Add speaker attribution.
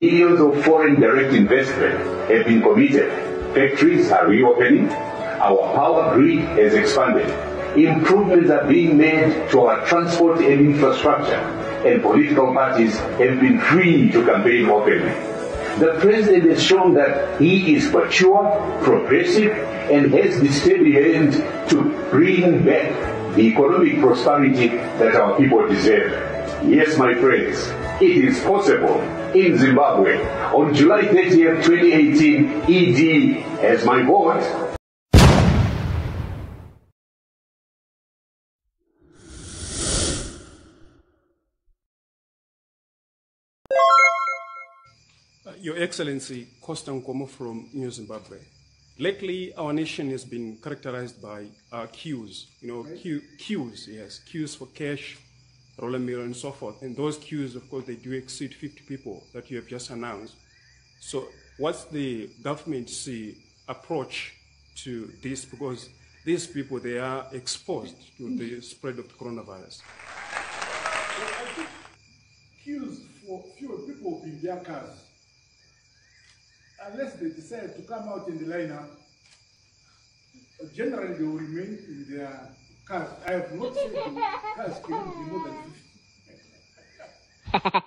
Speaker 1: Billions of foreign direct investment have been committed. Factories are reopening. Our power grid has expanded. Improvements are being made to our transport and infrastructure, and political parties have been free to campaign openly. The president has shown that he is mature, progressive, and has the steady hand to bring back the economic prosperity that our people deserve. Yes, my friends, it is possible in Zimbabwe. On July 30th, 2018, ED has my vote.
Speaker 2: Your Excellency, Costa Nkomo from New Zimbabwe. Lately, our nation has been characterized by queues. Queues for cash, roller mill, and so forth. And those queues, of course, they do exceed 50 people that you have just announced. So, what's the government's approach to this? Because these people, they are exposed to the spread of the coronavirus.
Speaker 3: I think queues for fewer people in their cars, unless they decide to come out in the lineup, generally they will remain in their cars. I have not said the cars cannot be more than 50.